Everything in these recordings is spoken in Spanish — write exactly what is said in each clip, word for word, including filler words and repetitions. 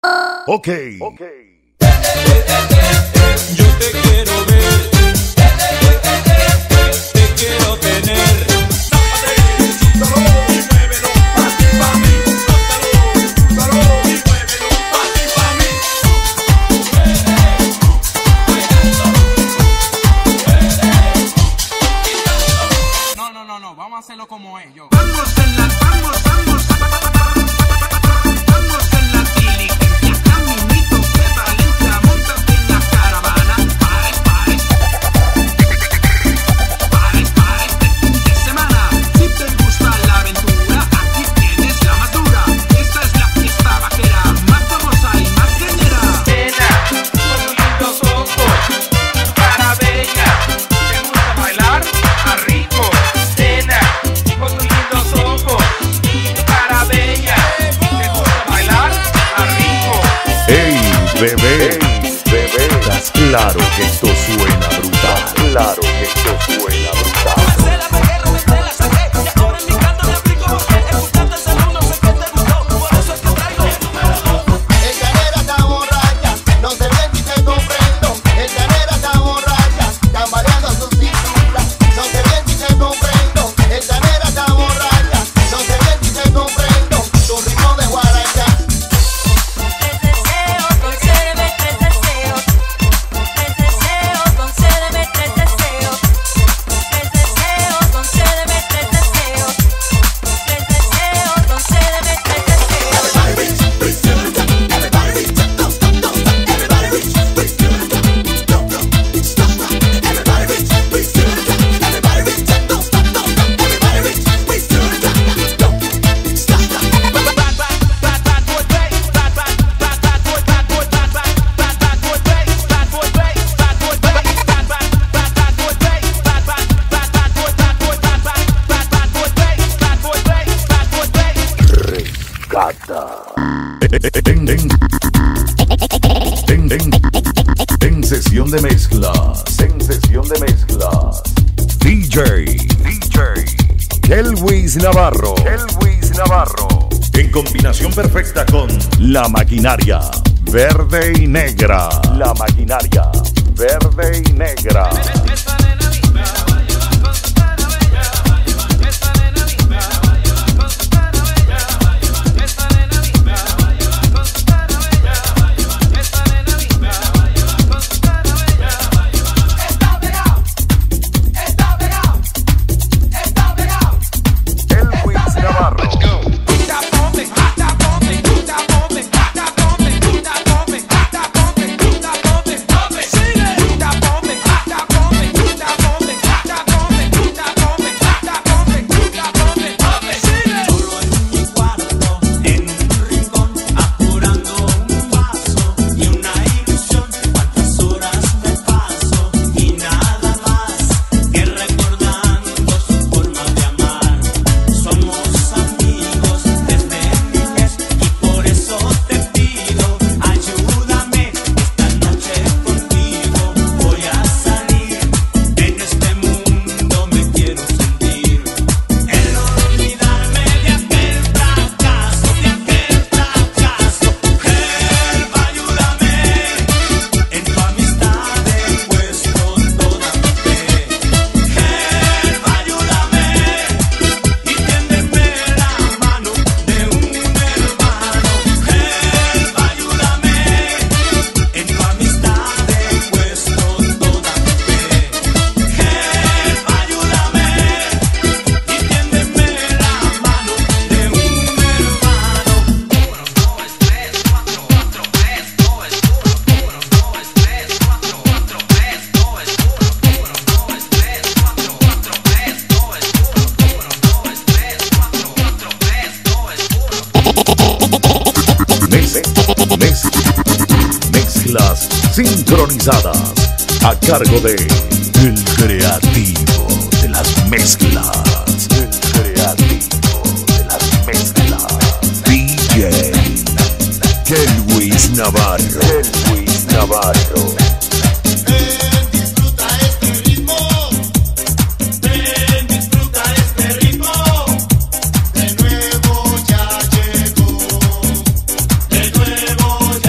Ok. Okay. Yo te quiero ver, te quiero tener. No, no, no, no, vamos a hacerlo como es, yo. Vamos en la, vamos, vamos, vamos en la tili, caminito de Valencia, montate en la caravana, pares, pares, pares, pares de fin de semana. Si te gusta la aventura, aquí tienes la más dura. Esta es la fiesta vaquera, más famosa y más cañera. Nena, con tus lindos ojos, cara bella, ¿te gusta bailar? A rico. Nena, con tus lindos ojos, cara bella, ¿te gusta bailar? A rico. ¡Ey, bebé! ¡Ey, bebé! Estás claro que esto suena brutal. Estás claro que esto suena brutal. En, en, en, en, en sesión de mezclas, en sesión de mezclas, D J, D J, Kelwis Navarro, Kelwis Navarro, en combinación perfecta con la maquinaria verde y negra, la maquinaria verde y negra. Mezclas sincronizadas a cargo de el creativo de las mezclas, el creativo de las mezclas, D J Kelwis Navarro, Kelwis Navarro. De nuevo ya llegó, de nuevo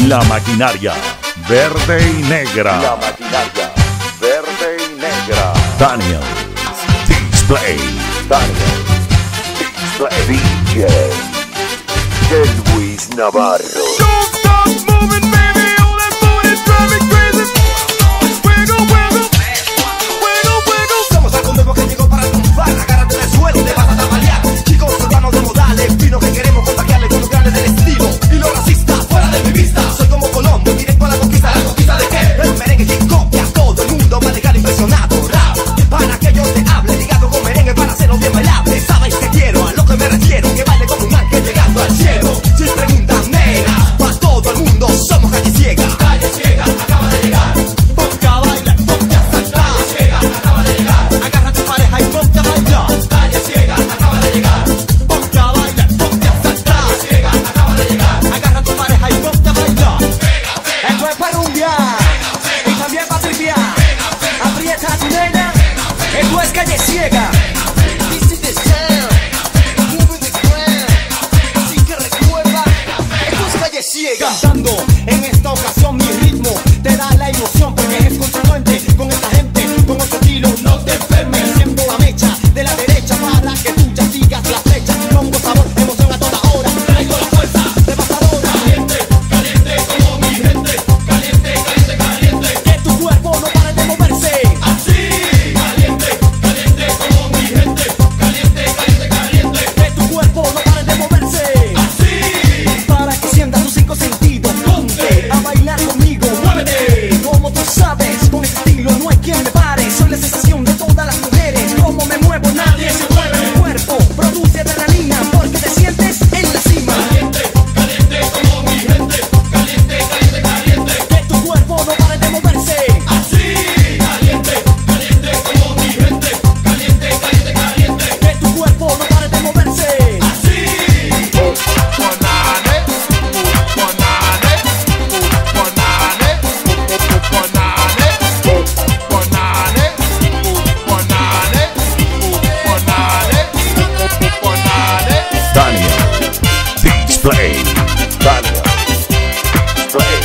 La maquinaria verde y negra. La maquinaria verde y negra. Daniel Display. Daniel Display. D J El Luis Navarro. Don't stop moving, baby. All that booty drive me crazy. Wiggle, wiggle. Wiggle, wiggle. Somos algo nuevo que llegó para triunfar. Agárrate del suelo, te vas a tambalear. Chicos urbanos de modales, vino que queremos contagiarle con los grandes del estilo. Y los racistas fuera de mi vista. Soy como Colombo, directo a la conquista. ¿La conquista de qué? El merengue que copia todo el mundo va a dejar impresionado. Rap, para que yo te hable, ligado con merengue para hacerlo bien bailable. Sabéis que quiero, a lo que me refiero, que baile como un ángel llegando al cielo. Si preguntan, nena, para todo el mundo somos Calle Ciega. Calle Ciega acaba de llegar. Ponte a bailar, ponte a saltar. Calle Ciega acaba de llegar. Agarra a tu pareja y ponte a bailar. Calle Ciega acaba de llegar. Ponte a bailar, ponte a saltar. Calle Ciega acaba de llegar. Agarra a tu pareja y ponte a bailar. Esto es para rumbear y también para tripear. Aprieta a tu nena. Esto es Calle Ciega. This is the sound. Moving the ground. Así que recuerda, esto es Calle Ciega. Cantando en esta ocasión mi ritmo te da la emoción porque es consecuente con esta gente, con otro estilo. No te enfermes, siendo la mecha de la derecha para que tú ya sigas la flecha. Pongo sabor, emoción a toda hora. Traigo la fuerza devastadora. Caliente, caliente como mi gente. Caliente, caliente, caliente. Que tu cuerpo no pare de moverse. Así. Caliente, caliente como mi gente. Caliente, caliente, caliente. Que tu cuerpo no pare de moverse. Así. Para que sientas tus cinco sentidos. Ponte a bailar conmigo. Muévete. Como tú sabes, con este estilo no hay quien me pare. Soy la sensación de todas las mujeres. Como me muevo, nadie se mueve. Mi cuerpo produce adrenalina porque te sientes en la cima. Caliente, caliente como mi gente. Caliente, caliente, caliente. Que tu cuerpo no pare de moverse. Así. Caliente, caliente como mi gente. Caliente, caliente, caliente. Que tu cuerpo no pare de moverse. Así. Banane, banane, banane, banane, banane, banane, banane, banane. Daniel Display. Daniel Display.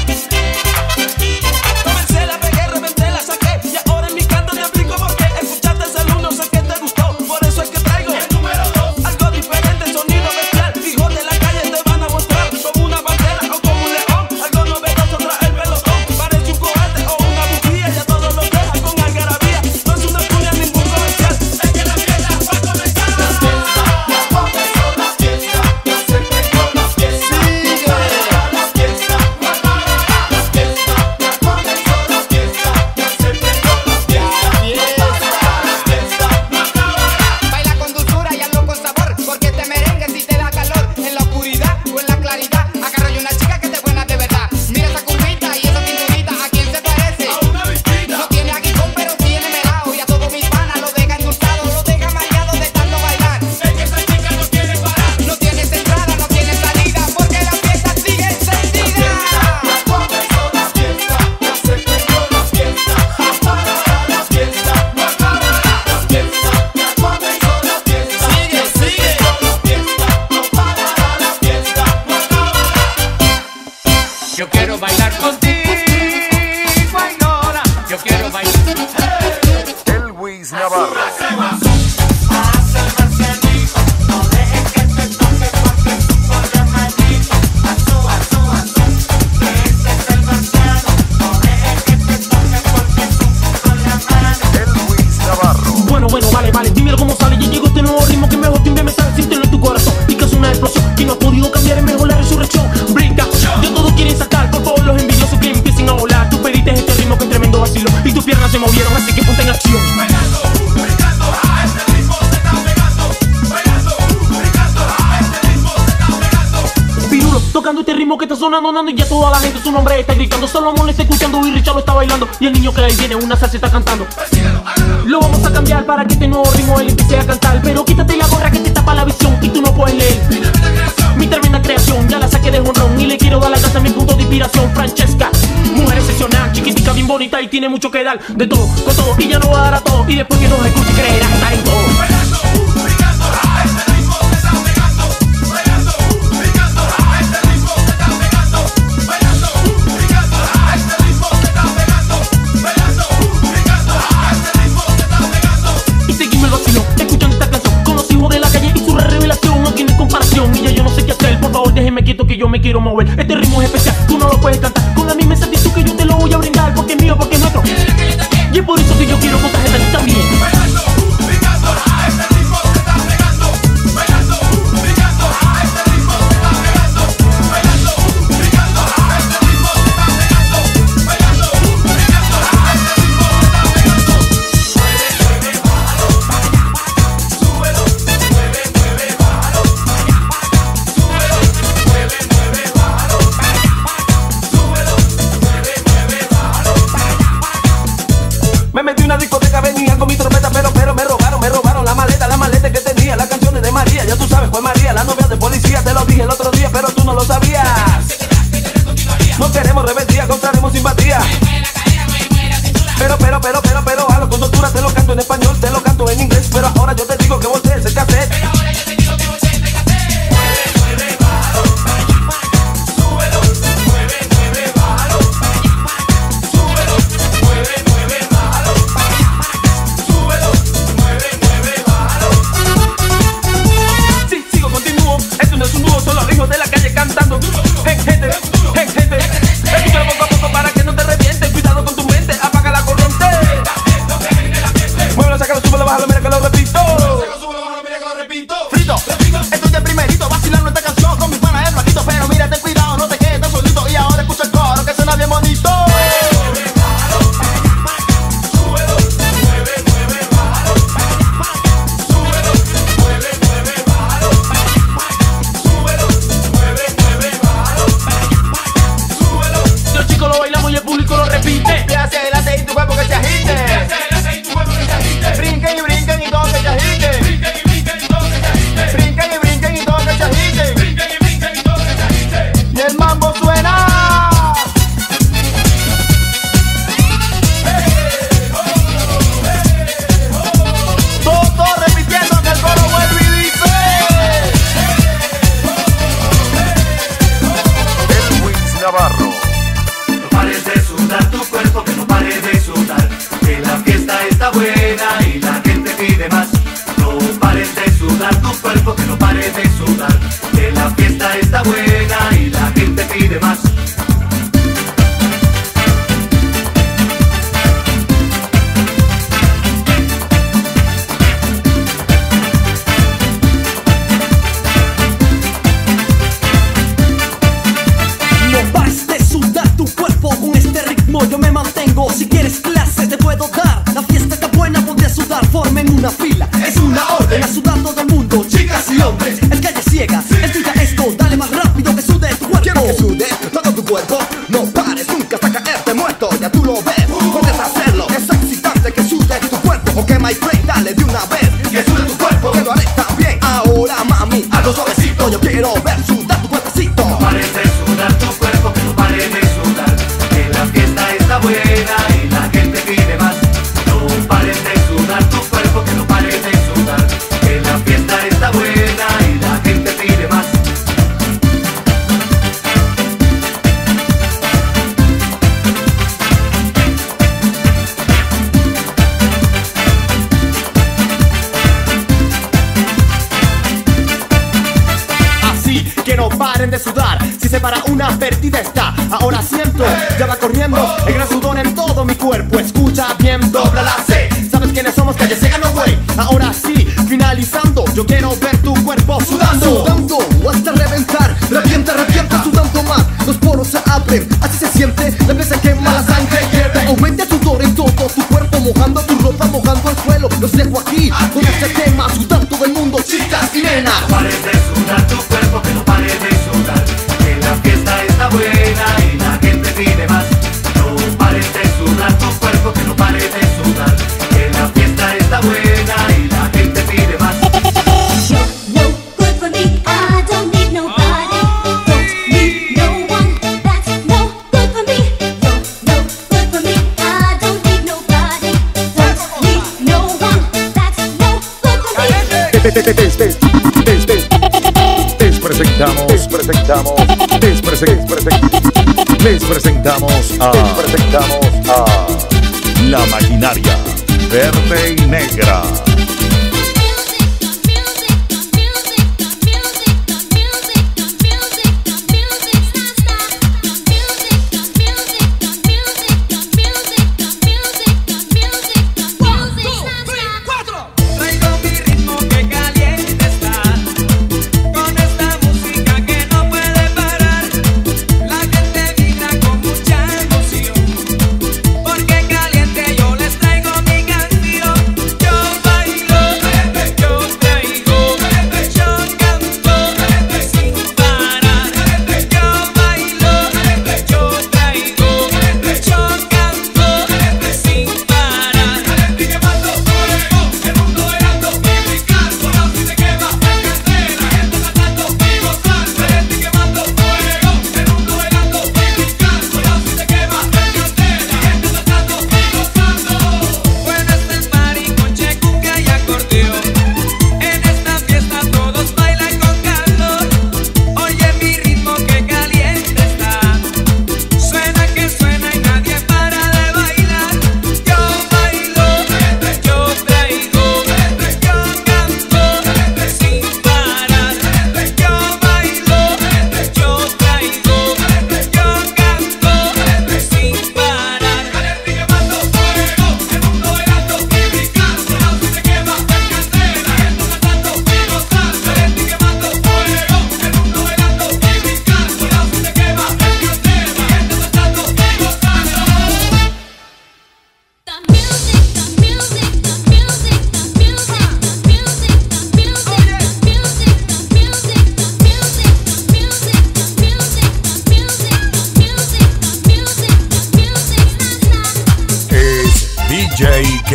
Comencé, la pegué, reventé, la saqué. Y ahora en mi canto te aplico porque escuchaste el uno, sé que te gustó. Por eso es que traigo el número dos. Algo diferente, sonido bestial. Hijos de la calle te van a mostrar como una pantera o como un león. Algo novedoso trae el pelotón. Parece un cohete o una bujía. Ya todos los deja con algarabía. No es una cuña, ningún comercial. Es que la fiesta va a comenzar. La fiesta, ya comenzó la fiesta. Ya se prendió la fiesta. Sigue la fiesta. La fiesta, ya comenzó la fiesta. Ya se prendió la fiesta. Baila con dulzura y hazlo con sabor, porque este merengue si te da calor. En la oscuridad o en la claridad, agarro yo una chica que te buena de verdad. Mira esa curvita y esa cinturita, ¿a quién se parece? No tiene aguijón pero tiene melao. Y a todos mis panas lo deja endulzado, lo deja mareado de tanto bailar. Es que esa chica no quiere parar. No tienes entrada, no tienes salida, porque la fiesta sigue encendida. Ya comenzó la fiesta. Ya se prendió la fiesta. No parará la fiesta. No acabará la fiesta. Ya comenzó la fiesta. Sigue, sigue. La fiesta. No parará la fiesta. No acabará. Yo quiero bailar contigo, ay Lola. Yo quiero bailar. El Luis Navarro. El Luis Navarro. Bueno, bueno, vale, vale, dímelo cómo sale. Ya llegó este nuevo ritmo que mejor timbre me sale. Siéntelo en tu corazón y que es una explosión que no ha podido cambiar, es mejor la resurrección. Brinca, ya todos quieren sacar por todos los envidiosos que empiecen a volar. Tú pediste este ritmo que es tremendo vacilo y tus piernas se movieron, así que ponte en acción. Bailando, brincando, a este ritmo se está pegando. Bailando, brincando, a este ritmo se está pegando. Pirulo, tocando este ritmo que está sonando, sonando, y ya toda la gente su nombre está gritando. Salomón lo está escuchando y Richard lo está bailando. Y el niño que ahí viene una salsa está cantando. Lo vamos a cambiar para que este nuevo ritmo él empiece a cantar. Pero quítate la gorra que te tapa la visión y tú no puedes leer. Mi tremenda creación, ya la saqué de jonrón y le quiero dar la casa a mi punto de inspiración. Francesca, mujer excepcional, chiquitica, bien bonita y tiene mucho que dar. De todo, con todo, y ya no va a dar a todo. Y después que nos escuche creerá estar en todo. Bailando, brincando, a este ritmo se está pegando. Bailando, brincando, a este ritmo se está pegando. Bailando, Déjeme quieto que yo me quiero mover. Este ritmo es especial, tú no lo puedes cantar con la misma exactitud que yo te lo voy a brindar. Porque es mío, porque es nuestro. Y es por eso que yo quiero contagiarte a ti también. Bailando, brincando, a este ritmo se está pegando. Bailando, brincando, a este ritmo se está pegando. Bailando, brincando, a este ritmo se está pegando. Bailando, brincando, a este ritmo se está pegando. Mueve, mueve, bájalo, súbelo, mueve, mueve, bájalo, súbelo, mueve, mueve, bájalo, súbelo, mueve, mueve, bájalo. Me metí una discoteca, venía con mi trompeta, pero, pero me robaron, me robaron la maleta, la maleta que tenía, las canciones de María, ya tú sabes, fue María, la novia de policía, te lo dije el otro día, pero tú no lo sabías. No queremos rebeldía, causaremos simpatía. Pero, pero, pero, pero, pero, a lo con soltura te lo canto en español, te lo canto en inglés, pero ahora yo te digo que voltees el cassette. De la calle cantando, hey, gente, hey, gente, escúchalo poco a poco para que no te reviente. Cuidado con tu mente, apaga la corriente. Muévelo, sácalo, súbelo, bájalo, mira que lo repito. Frito, estoy de primerito, vacilando esta canción con mi pana el flaquito. Pero mira, ten cuidado, no te quedes tan solito. Y ahora escucha el coro que suena bien bonito. Yo me mantengo, si quieres clase te puedo dar. La fiesta está buena, ponte a sudar, formen una fila. Es una orden, a sudar todo el mundo, chicas y hombres. Es calle ciega, estudia esto, dale más rápido que sude tu cuerpo. Quiero que sude todo tu cuerpo, no pares nunca hasta caerte muerto. Ya tú lo ves, puedes hacerlo. Es excitante que sude tu cuerpo. Ok, my friend, dale de una vez, que sude tu cuerpo. Que lo haré también, ahora mami, hazlo suavecito. Yo quiero ver sudar tu cuerpecito. No pares de sudar tu cuerpo, que no pares de sudar. Que la fiesta está buena y la gente pide más. No pares de sudar tu cuerpo, que no pares de sudar. Que la fiesta está buena y la gente pide más. Así que no paren de sudar. Si se para una perdida está. Ahora siento, ya va corriendo el gran sudor en todo mi cuerpo. Escucha bien, dobla la C. ¿Sabes quiénes somos? Calle Ciega, no güey. Ahora sí, finalizando, yo quiero ver tu cuerpo sudando. Sudando hasta reventar, revienta, revienta, sudando más. Los poros se abren, así se siente. La piel se quema, la sangre hierve. Aumenta el sudor en todo tu cuerpo, mojando tu ropa, mojando el suelo. Los dejo aquí con este tema, sudando todo el mundo, chicas y nenas. No pares de sudar tu cuerpo, que no pares de sudar. Que la fiesta está buena y la gente pide más. No pares de sudar tu cuerpo, que no pares de sudar. Que la fiesta está buena y la gente pide más. No good for me, I don't need nobody. Don't need no one, that's no good for me. No good for me, I don't need nobody. Don't need no one, that's no good for me. Les presentamos, les presentamos, les presentamos, les presentamos a, les presentamos a La Maquinaria Verde y Negra. Music, music, music, music, music, music,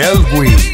Kelvin.